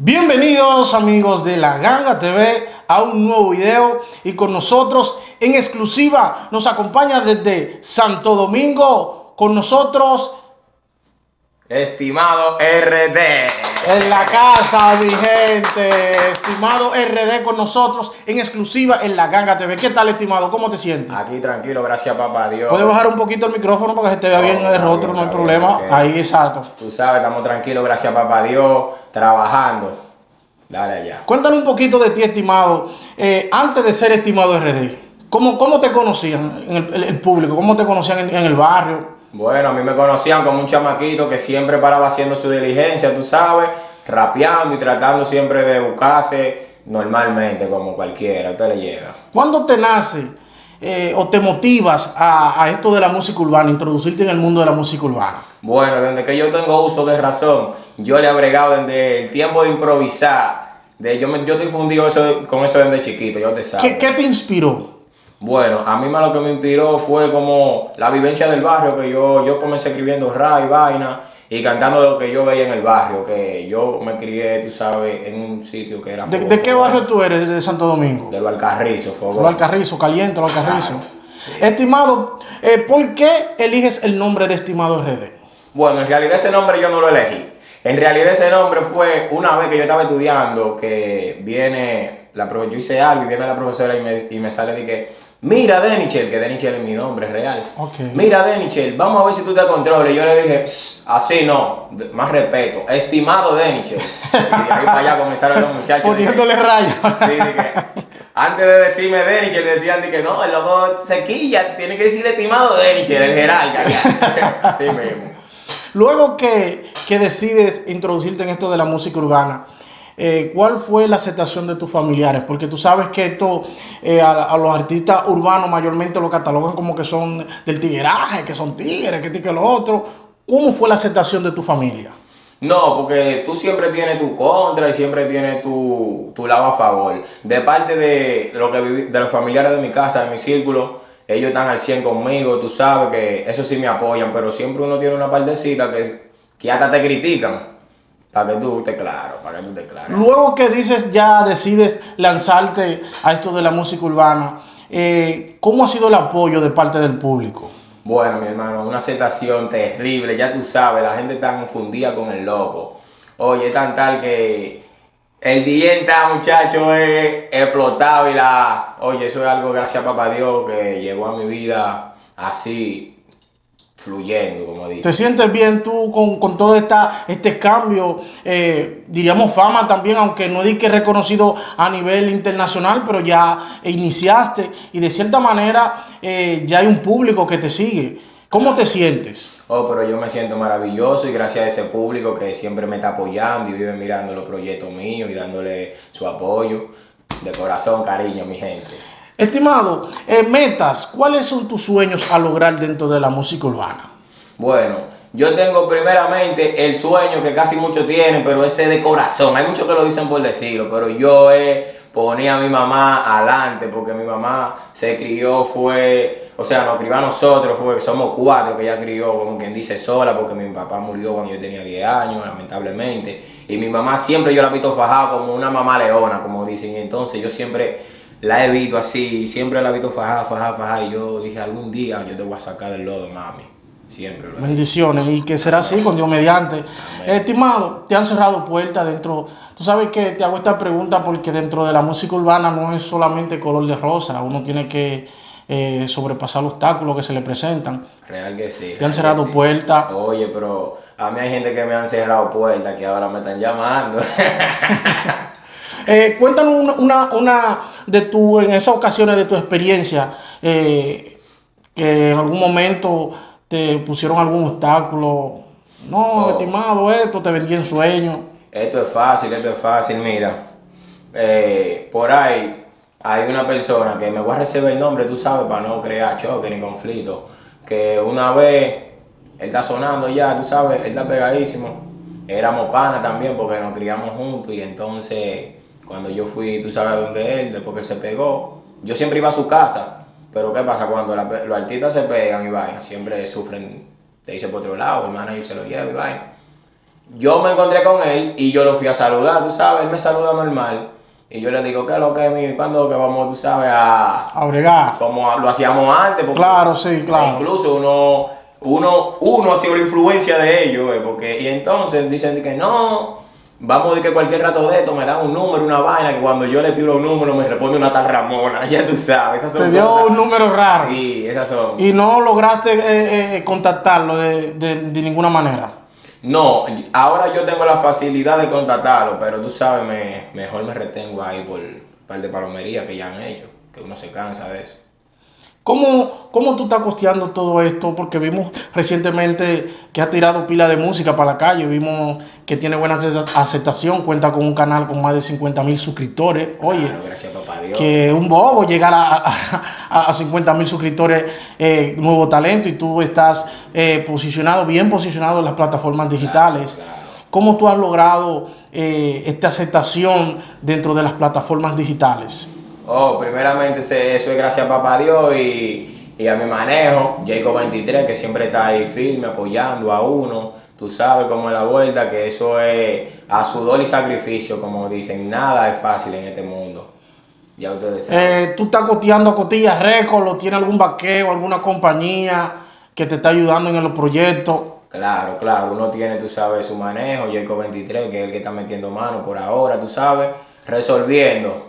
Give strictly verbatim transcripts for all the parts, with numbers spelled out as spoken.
Bienvenidos amigos de La Ganga T V a un nuevo video y con nosotros en exclusiva nos acompaña desde Santo Domingo con nosotros Estimado R D. En la casa, mi gente. Estimado R D con nosotros en exclusiva en La Ganga T V. ¿Qué tal, estimado? ¿Cómo te sientes? Aquí tranquilo, gracias papá Dios. ¿Puedes bajar un poquito el micrófono para que se te vea No, bien el rostro? bien, No hay bien, problema. okay. Ahí, exacto. Tú sabes, estamos tranquilos, gracias papá Dios, trabajando. Dale allá. Cuéntanos un poquito de ti, estimado. Eh, antes de ser estimado R D, ¿cómo, cómo te conocían en el, el, el público? ¿Cómo te conocían en, en el barrio? Bueno, a mí me conocían como un chamaquito que siempre paraba haciendo su diligencia, tú sabes, rapeando y tratando siempre de buscarse normalmente, como cualquiera, usted le llega. ¿Cuándo te nace eh, o te motivas a, a esto de la música urbana, introducirte en el mundo de la música urbana? Bueno, desde que yo tengo uso de razón, yo le he bregado desde el tiempo de improvisar, de yo, me, yo estoy fundido eso, con eso desde chiquito, yo te sabes. ¿Qué, ¿Qué te inspiró? Bueno, a mí más lo que me inspiró fue como la vivencia del barrio, que yo, yo comencé escribiendo rap y vaina y cantando lo que yo veía en el barrio, que yo me crié, tú sabes, en un sitio que era... ¿De, ¿de qué barrio tú eres de Santo Domingo? Del Valcarrizo, Fogón. Valcarrizo, caliente, Valcarrizo. Claro, sí. Estimado, eh, ¿por qué eliges el nombre de Estimado R D? Bueno, en realidad ese nombre yo no lo elegí. En realidad ese nombre fue una vez que yo estaba estudiando, que viene, la, yo hice algo y viene la profesora y me, y me sale de que... Mira, Denichel, que Denichel es mi nombre real. Okay. Mira, Denichel, vamos a ver si tú te controlas. Y yo le dije, así no, más respeto. Estimado Denichel. Y de ahí para allá comenzaron los muchachos. Poniéndole rayos. Sí, dije, antes de decirme Denichel, decían de que no, el loco sequilla, tiene que decir estimado Denichel, el Geralda. Así mismo. Luego que, que decides introducirte en esto de la música urbana, Eh, ¿cuál fue la aceptación de tus familiares? Porque tú sabes que esto eh, a, a los artistas urbanos mayormente lo catalogan como que son del tigueraje, que son tigres, que esto y que lo otro. ¿Cómo fue la aceptación de tu familia? No, porque tú siempre tienes tu contra y siempre tienes tu, tu lado a favor. De parte de, lo que viví, de los familiares de mi casa, de mi círculo, ellos están al cien conmigo, tú sabes que eso sí me apoyan, pero siempre uno tiene una partecita que, que hasta te critican. Para que tú estés claro, para que tú estés claro. Luego que dices, ya decides lanzarte a esto de la música urbana, eh, ¿cómo ha sido el apoyo de parte del público? Bueno, mi hermano, una aceptación terrible, ya tú sabes, la gente está confundida con el loco. Oye, es tan tal que el D J está, muchacho, es explotado y la... Oye, eso es algo, gracias a papá Dios, que llegó a mi vida así... fluyendo, como dice. ¿Te sientes bien tú con, con todo esta, este cambio, eh, diríamos fama también, aunque no es que reconocido a nivel internacional, pero ya iniciaste y de cierta manera eh, ya hay un público que te sigue? ¿Cómo te sientes? Oh, pero yo me siento maravilloso y gracias a ese público que siempre me está apoyando y vive mirando los proyectos míos y dándole su apoyo. De corazón, cariño, mi gente. Estimado, eh, metas, ¿cuáles son tus sueños a lograr dentro de la música urbana? Bueno, yo tengo primeramente el sueño que casi muchos tienen, pero ese de corazón. Hay muchos que lo dicen por decirlo, pero yo eh, ponía a mi mamá adelante porque mi mamá se crió, fue, o sea, nos crió a nosotros, fue que somos cuatro que ella crió, como quien dice, sola, porque mi papá murió cuando yo tenía diez años, lamentablemente. Y mi mamá siempre yo la he visto fajada como una mamá leona, como dicen. Y entonces yo siempre... la he visto así, siempre la he visto fajada, fajada, fajada. Y yo dije, algún día yo te voy a sacar del lodo, mami. Siempre lo he Bendiciones, y que será así con Dios mediante. Eh, estimado, te han cerrado puertas dentro. Tú sabes que te hago esta pregunta porque dentro de la música urbana no es solamente color de rosa. Uno tiene que eh, sobrepasar los obstáculos que se le presentan. Real que sí. Te han cerrado sí. puertas. Oye, pero a mí hay gente que me han cerrado puertas que ahora me están llamando. Eh, cuéntanos una, una, una de tu, en esas ocasiones de tu experiencia, eh, que en algún momento te pusieron algún obstáculo. No, oh. estimado, esto te vendí en sueño. Esto es fácil, esto es fácil, mira. Eh, por ahí hay una persona que me voy a reservar el nombre, tú sabes, para no crear choque ni conflicto. Que una vez, él está sonando ya, tú sabes, él está pegadísimo. Éramos panas también porque nos criamos juntos y entonces... Cuando yo fui, tú sabes dónde él, después que se pegó, yo siempre iba a su casa, pero ¿qué pasa? Cuando la, los artistas se pegan y vaina, siempre sufren, te dice por otro lado, el manager se lo lleva y vaina. yo me encontré con él y yo lo fui a saludar, tú sabes, él me saluda normal. Y yo le digo, ¿qué es lo que es mi? ¿Cuándo que vamos, tú sabes, a, A bregar. como lo hacíamos antes? Porque Claro, sí, claro. Incluso uno, uno, uno ha sido la influencia de ellos, eh, porque, y entonces dicen que no, vamos a decir que cualquier rato de esto me dan un número, una vaina, que cuando yo le pido un número me responde una tal Ramona, ya tú sabes. Esas son Te dio cosas. un número raro. Sí, esas son. Y no lograste eh, eh, contactarlo de, de, de ninguna manera. No, ahora yo tengo la facilidad de contactarlo, pero tú sabes, me, mejor me retengo ahí por un par de palomerías que ya han hecho, que uno se cansa de eso. ¿Cómo, ¿Cómo tú estás costeando todo esto? Porque vimos recientemente que ha tirado pila de música para la calle, vimos que tiene buena aceptación, cuenta con un canal con más de cincuenta mil suscriptores. Oye, Claro, gracias papá Dios. que un bobo llegar a, a, a cincuenta mil suscriptores, eh, nuevo talento, y tú estás eh, posicionado, bien posicionado en las plataformas digitales. Claro, claro. ¿Cómo tú has logrado eh, esta aceptación dentro de las plataformas digitales? Oh, primeramente eso es gracias a papá Dios y, y a mi manejo, Jacob veintitrés, que siempre está ahí firme, apoyando a uno. Tú sabes cómo es la vuelta, que eso es a sudor y sacrificio, como dicen, nada es fácil en este mundo. Ya ustedes saben. Eh, ¿Tú estás coteando a Cotilla Records o tiene algún vaqueo, alguna compañía que te está ayudando en los proyectos? Claro, claro, uno tiene, tú sabes, su manejo, Jacob veintitrés, que es el que está metiendo mano por ahora, tú sabes, resolviendo.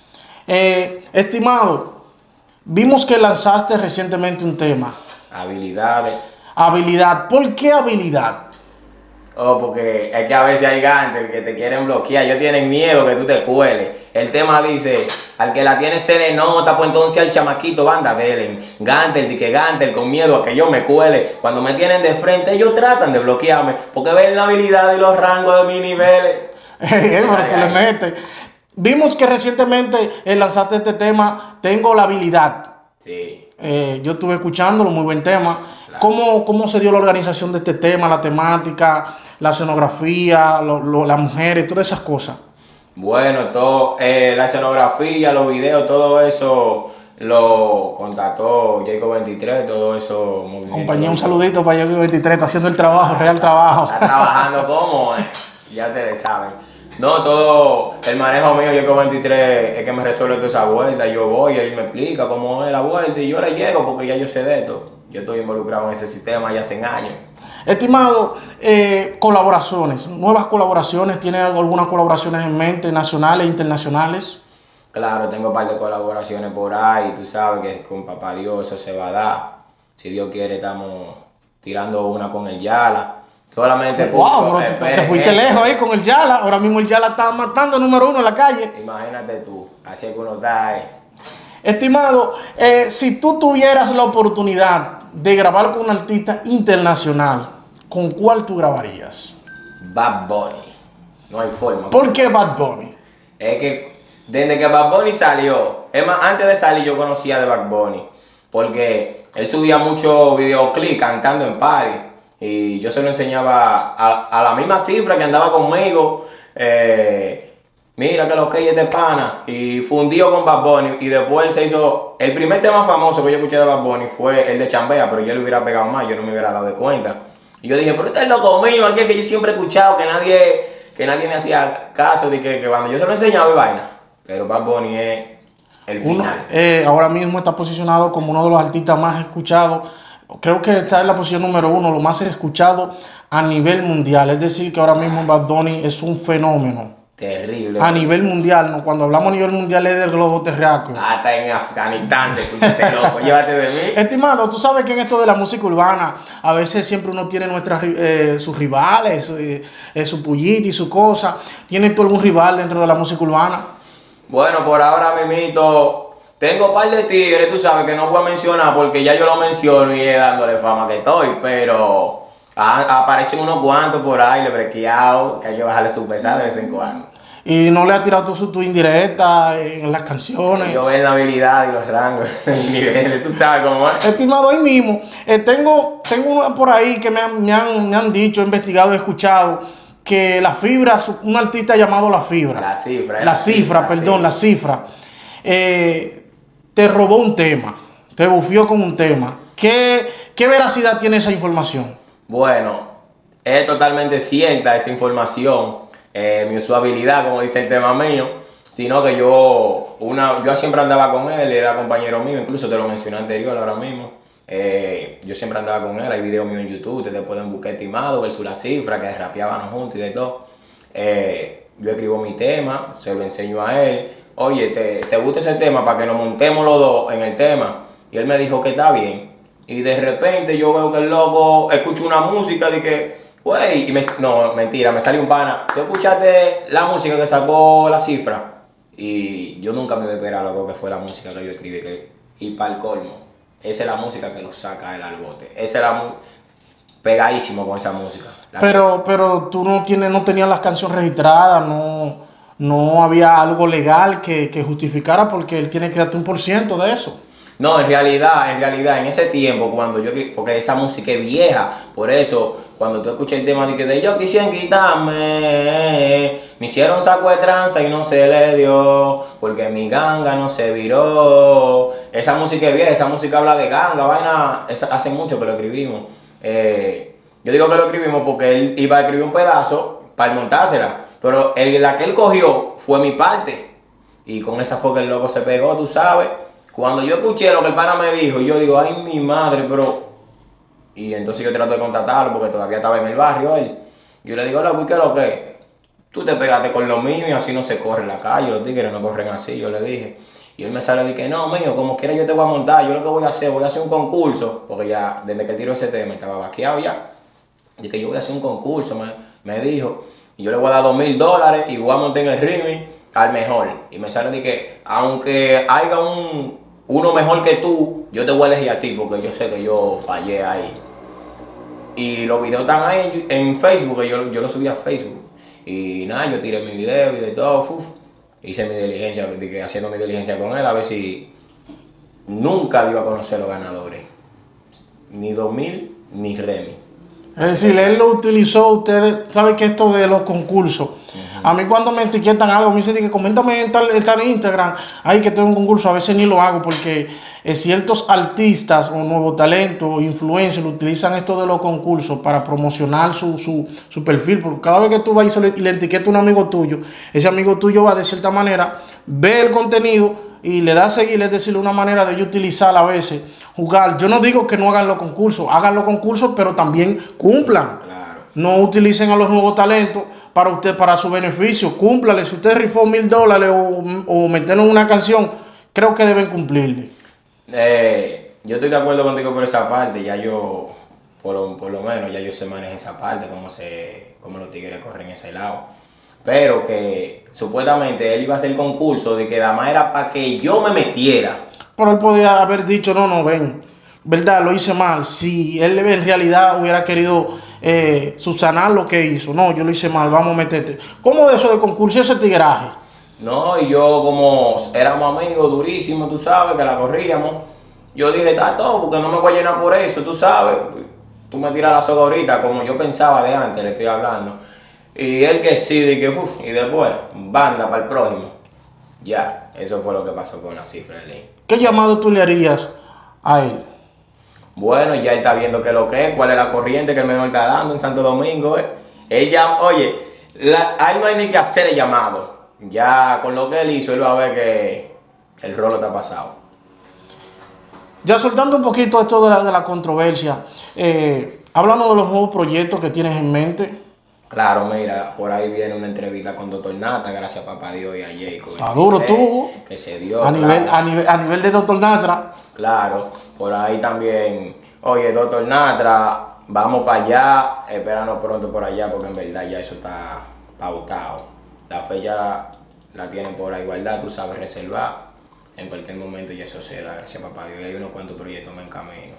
Eh, estimado, vimos que lanzaste recientemente un tema. Habilidades. Habilidad. ¿Por qué habilidad? Oh, porque es que a veces hay gantes que te quieren bloquear, ellos tienen miedo que tú te cueles. El tema dice, al que la tiene se le nota, pues entonces al chamaquito banda delen. Gantel, di que Gantel, con miedo a que yo me cuele. Cuando me tienen de frente, ellos tratan de bloquearme, porque ven la habilidad y los rangos de mis niveles. Eh, pero tú le metes. Vimos que recientemente eh, lanzaste este tema, Tengo la habilidad. Sí. Eh, yo estuve escuchándolo, muy buen tema. Claro. ¿Cómo, ¿Cómo se dio la organización de este tema, la temática, la escenografía, lo, lo, las mujeres, todas esas cosas? Bueno, todo, eh, la escenografía, los videos, todo eso lo contactó Jacob veintitrés, todo eso. Compañía, un saludito para Jacob veintitrés, está haciendo el trabajo, el real trabajo. Está trabajando como, eh, ya ustedes saben. No, todo el manejo mío, Jacob veintitrés, es que me resuelve toda esa vuelta. Yo voy, él me explica cómo es la vuelta y yo le llego porque ya yo sé de esto. Yo estoy involucrado en ese sistema ya hace años. Estimado, eh, colaboraciones, nuevas colaboraciones, ¿tiene algunas colaboraciones en mente, nacionales e internacionales? Claro, tengo un par de colaboraciones por ahí, tú sabes que con papá Dios eso se va a dar. Si Dios quiere, estamos tirando una con el Yala. Solamente wow, bro, te, te fuiste eso. lejos ahí con el Yala. Ahora mismo el Yala está matando número uno en la calle. Imagínate tú, así es que uno está ahí. Estimado, eh, si tú tuvieras la oportunidad de grabar con un artista internacional, ¿con cuál tú grabarías? Bad Bunny. No hay forma. ¿Por qué Bad Bunny? Es que desde que Bad Bunny salió, es más, antes de salir yo conocía de Bad Bunny, porque él subía muchos videoclips cantando en party. Y yo se lo enseñaba a, a la misma cifra que andaba conmigo. Eh, mira que lo que es de pana. Y fundió con Bad Bunny. Y después él se hizo. El primer tema famoso que yo escuché de Bad Bunny fue el de Chambea. Pero yo le hubiera pegado más. Yo no me hubiera dado de cuenta. Y yo dije, pero este es loco mío. Aquel que yo siempre he escuchado. Que nadie, que nadie me hacía caso. De que, que cuando yo se lo enseñaba y vaina. Pero Bad Bunny es el final. Uno, eh, ahora mismo está posicionado como uno de los artistas más escuchados. Creo que está en la posición número uno, lo más escuchado a nivel mundial. Es decir, que ahora mismo Bad Bunny es un fenómeno. Terrible. A nivel mundial, ¿no? Cuando hablamos a nivel mundial es del globo terráqueo. Hasta en Afganistán se escucha ese loco, llévate de mí. Estimado, tú sabes que en esto de la música urbana, a veces siempre uno tiene nuestras, eh, sus rivales, eh, eh, su pullita y su cosa. ¿Tienes tú algún rival dentro de la música urbana? Bueno, por ahora mismito... Tengo un par de tigres, tú sabes, que no voy a mencionar porque ya yo lo menciono y es dándole fama que estoy, pero a, aparecen unos cuantos por ahí, le brequeado, que hay que bajarle su pesada de vez en cuando. Y no le has tirado tu, tu indirecta en las canciones. Yo veo la habilidad y los rangos, los niveles, tú sabes cómo es. Estimado, ahí mismo, eh, tengo, tengo una por ahí que me han, me, han, me han dicho, investigado, escuchado, que La Fibra, un artista llamado La Fibra. La cifra. La, la cifra, cifra, perdón, sí. La cifra. Eh, te robó un tema, te bufió con un tema. ¿Qué, qué veracidad tiene esa información? Bueno, es totalmente cierta esa información, eh, mi usabilidad, como dice el tema mío, sino que yo, una, yo siempre andaba con él, era compañero mío, incluso te lo mencioné anterior ahora mismo. Eh, yo siempre andaba con él, hay videos míos en YouTube, ustedes pueden buscar estimado, versus la cifra, que rapeábamos juntos y de todo. Eh, yo escribo mi tema, se lo enseño a él. Oye, ¿te, te gusta ese tema para que nos montemos los dos en el tema? Y él me dijo que está bien. Y de repente yo veo que el loco escucha una música de que, güey, y me, no, mentira, me sale un pana. ¿Tú escuchaste la música que sacó la cifra? Y yo nunca me iba a esperar lo que fue la música que yo escribí. Que, y para el colmo, esa es la música que lo saca él al bote. Esa es la pegadísimo con esa música. Pero, pero tú no tienes, no tenías las canciones registradas, no, no había algo legal que, que justificara porque él tiene que darte un por ciento de eso. No, en realidad, en realidad, en ese tiempo, cuando yo, porque esa música es vieja, por eso, cuando tú escuchas el tema de que de yo quisieran quitarme, me hicieron saco de tranza y no se le dio, porque mi ganga no se viró. Esa música es vieja, esa música habla de ganga, vaina, esa, hace mucho que lo escribimos. Eh, yo digo que lo escribimos porque él iba a escribir un pedazo para montársela, pero el, la que él cogió fue mi parte, y con esa fue que el loco se pegó, tú sabes. Cuando yo escuché lo que el pana me dijo, yo digo, ay, mi madre, pero... Y entonces yo trato de contactarlo porque todavía estaba en el barrio él. Yo le digo, loco, ¿y qué es lo que? Tú te pegaste con lo mío y así no se corre en la calle, los tigres no corren así, yo le dije. Y él me sale y dije, no, mío, como quiera yo te voy a montar, yo lo que voy a hacer, voy a hacer un concurso, porque ya, desde que él tiró ese tema, estaba vaqueado ya. Dije, yo voy a hacer un concurso, me, me dijo, y yo le voy a dar dos mil dólares y voy a montar en el remix al mejor. Y me sale de que, aunque haya un, uno mejor que tú, yo te voy a elegir a ti, porque yo sé que yo fallé ahí. Y los videos están ahí en, en Facebook, yo, yo los subí a Facebook. Y nada, yo tiré mi video y de todo, uf, hice mi diligencia, haciendo mi diligencia con él, a ver si nunca iba a conocer los ganadores. Ni dos mil, ni Remy. Es decir, él lo utilizó, ustedes saben que esto de los concursos, uh-huh. A mí cuando me etiquetan algo, me dicen que coméntame en tal, en tal Instagram, ay que tengo un concurso, a veces ni lo hago porque eh, ciertos artistas o nuevos talentos o influencers utilizan esto de los concursos para promocionar su, su, su perfil, porque cada vez que tú vas y le, le etiquetas a un amigo tuyo, ese amigo tuyo va de cierta manera, ve el contenido y le da a seguir, es decir, una manera de ellos utilizar a veces, jugar. Yo no digo que no hagan los concursos, hagan los concursos, pero también cumplan. Claro. No utilicen a los nuevos talentos para usted, para su beneficio. Cúmplale. Si usted rifó mil dólares o, o meterlo en una canción, creo que deben cumplirle. Eh, yo estoy de acuerdo contigo por esa parte. Ya yo, por lo, por lo menos, ya yo sé manejar esa parte, cómo, se, cómo los tigres corren ese lado. Pero que supuestamente él iba a hacer el concurso de que Dama era para que yo me metiera. Pero él podía haber dicho, no, no, ven, verdad, lo hice mal. Si él en realidad hubiera querido eh, subsanar lo que hizo, no, yo lo hice mal, vamos a meterte. ¿Cómo de eso de concurso, ese tigraje? No, y yo como éramos amigos durísimos, tú sabes, que la corríamos, yo dije, está todo, porque no me voy a llenar por eso, tú sabes. Tú me tiras la soga ahorita, como yo pensaba de antes, le estoy hablando. Y él que sí, de que uf, y después, banda para el próximo. Ya, eso fue lo que pasó con la cifra en ley. ¿Qué llamado tú le harías a él? Bueno, ya él está viendo qué es lo que es, cuál es la corriente que el menor está dando en Santo Domingo. Eh. Él ya, oye, la, a él no hay ni que hacer el llamado. Ya con lo que él hizo, él va a ver que el rolo está pasado. Ya soltando un poquito esto de la, de la controversia, eh, háblanos de los nuevos proyectos que tienes en mente. Claro, mira, por ahí viene una entrevista con Doctor Natra, gracias a Papá Dios y a Jacob. Está duro tú. Que se dio. A nivel, claro. a nivel, a nivel de Doctor Natra. Claro, por ahí también. Oye, Doctor Natra, vamos para allá, espéranos pronto por allá, porque en verdad ya eso está pautado. La fecha la tienen por ahí guardada, tú sabes, reservar. En cualquier momento ya eso se da, gracias a Papá Dios. Y hay unos cuantos proyectos en camino.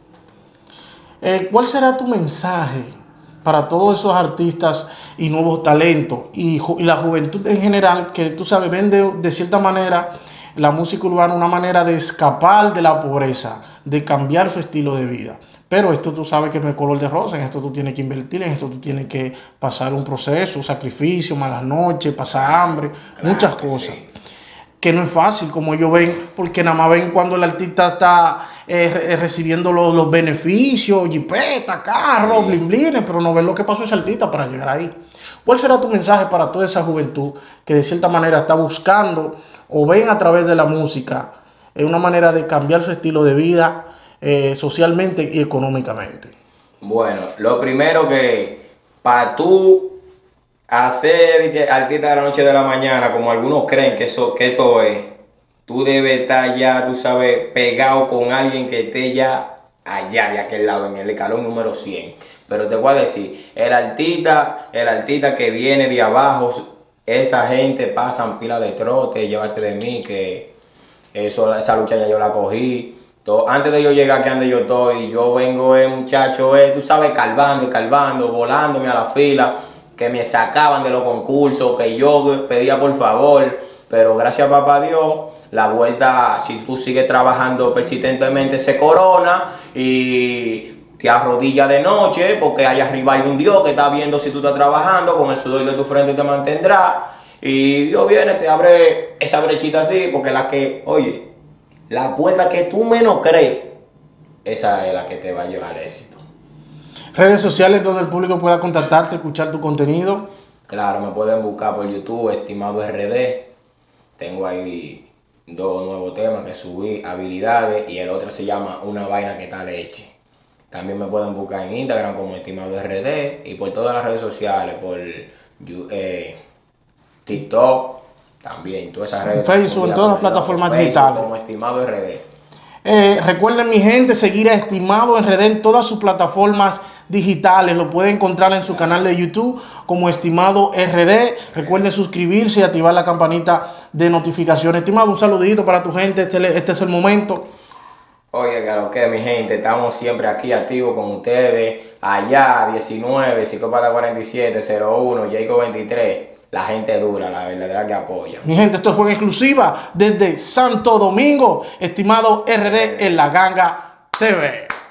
Eh, ¿Cuál será tu mensaje para todos esos artistas y nuevos talentos y, y la juventud en general, que tú sabes, ven de, de cierta manera la música urbana una manera de escapar de la pobreza, de cambiar su estilo de vida? Pero esto tú sabes que no es color de rosa, en esto tú tienes que invertir, en esto tú tienes que pasar un proceso, un sacrificio, malas noches, pasar hambre, claro, muchas cosas. Sí. que no es fácil como ellos ven, porque nada más ven cuando el artista está eh, re recibiendo los, los beneficios, jipeta, carros, sí. blin blines, pero no ven lo que pasó ese artista para llegar ahí. ¿Cuál será tu mensaje para toda esa juventud que de cierta manera está buscando o ven a través de la música eh, una manera de cambiar su estilo de vida eh, socialmente y económicamente? Bueno, lo primero que para tú hacer artista de la noche de la mañana, como algunos creen que, eso, que esto es, tú debes estar ya, tú sabes, pegado con alguien que esté ya allá, de aquel lado, en el escalón número cien. Pero te voy a decir, el artista, el artista que viene de abajo, esa gente pasan pila de trote, llévate de mí, que eso, esa lucha ya yo la cogí. Todo, antes de yo llegar aquí donde yo estoy, yo vengo, eh, muchacho, eh, tú sabes, calvando, calvando, volándome a la fila, que me sacaban de los concursos, que yo pedía por favor, pero gracias a papá Dios, la vuelta, si tú sigues trabajando persistentemente, se corona y te arrodilla de noche, porque allá arriba hay un Dios que está viendo si tú estás trabajando, con el sudor de tu frente te mantendrá, y Dios viene, te abre esa brechita así, porque la que, oye, la puerta que tú menos crees, esa es la que te va a llevar al éxito. Redes sociales donde el público pueda contactarte, escuchar tu contenido. Claro, me pueden buscar por YouTube, Estimado R D. Tengo ahí dos nuevos temas que subí, habilidades, y el otro se llama Una Vaina que Está Leche. También me pueden buscar en Instagram como Estimado R D y por todas las redes sociales, por eh, TikTok, también, todas esas redes. Facebook, en todas las plataformas Facebook, digitales. Como Estimado R D. Eh, recuerden, mi gente, seguir a Estimado R D en todas sus plataformas digitales. Lo pueden encontrar en su canal de YouTube como Estimado R D. Recuerden suscribirse y activar la campanita de notificaciones. Estimado, un saludito para tu gente. Este, este es el momento. Oye, claro que mi gente, estamos siempre aquí activos con ustedes. Allá, diecinueve, Psicópata cuarenta y siete, cero uno, Jacob veintitrés. La gente dura, la verdadera que apoya. Mi gente, esto fue en exclusiva desde Santo Domingo. Estimado R D en La Ganga T V.